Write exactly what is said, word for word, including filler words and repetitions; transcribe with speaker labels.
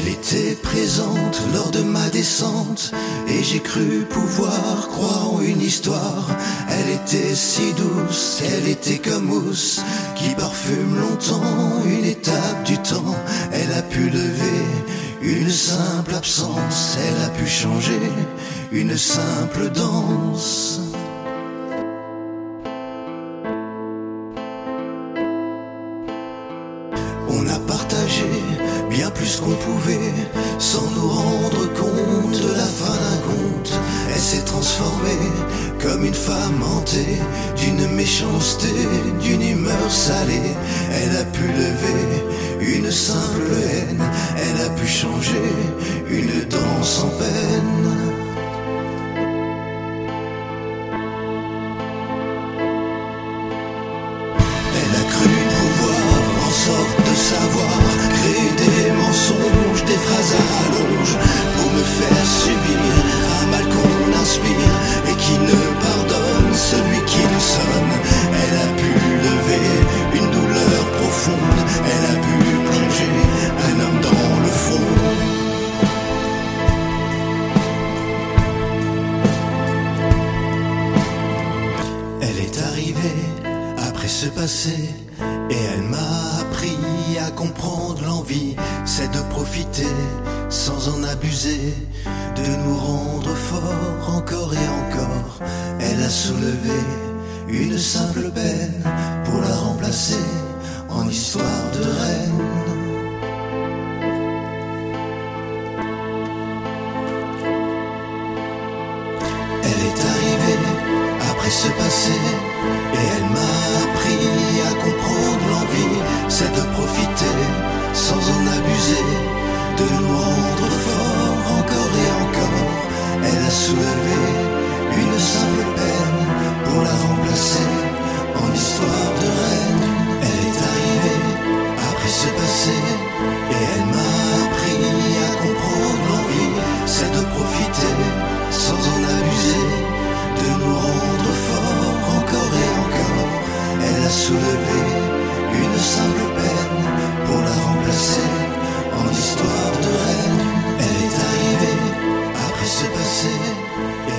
Speaker 1: Elle était présente lors de ma descente et j'ai cru pouvoir croire en une histoire. Elle était si douce, elle était comme mousse qui parfume longtemps une étape du temps. Elle a pu lever une simple absence, elle a pu changer une simple danse. On a partagé bien plus qu'on pouvait, sans nous rendre compte de la fin d'un conte. Elle s'est transformée comme une femme hantée d'une méchanceté, d'une humeur salée. Elle a pu lever une simple haine, elle a pu changer une danse en peine. Elle a cru pouvoir, en sorte de savoir, créer des mensonges, des phrases à rallonge, pour me faire subir un mal qu'on inspire et qui ne pardonne celui qui nous sonne. Elle a pu lever une douleur profonde, elle a pu plonger un homme dans le fond. Elle est arrivée après ce passé et elle m'a appris à comprendre l'envie, c'est de profiter sans en abuser, de nous rendre forts encore et encore. Elle a soulevé une simple peine pour la remplacer en histoire de reine. Elle est arrivée après ce passé et elle m'a appris à comprendre l'envie, c'est de profiter sans en abuser, de nous rendre forts encore et encore. Elle a soulevé une simple peine pour la remplacer en histoire de reine. Elle est arrivée après ce passé et elle m'a appris à comprendre l'envie, c'est de profiter sans en abuser, de nous rendre forts encore et encore. Elle a soulevé une simple peine pour la remplacer en histoire de reine. Elle est arrivée après ce passé et